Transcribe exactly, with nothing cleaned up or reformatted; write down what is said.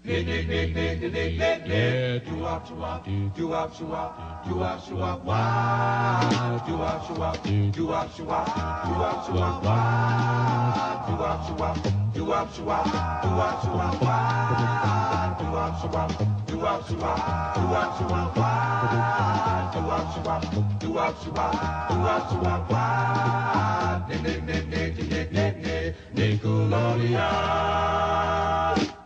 nick nick nick nick nick nick nick nick do up do up do up do up do up do up wow do up do up do up do up do up do up wow do up do up do up do up do up do up wow do up do up do up do up do up do up wow do up do up do up do up do up do up wow nick nick nick nick nick nick nick Nickelodeon.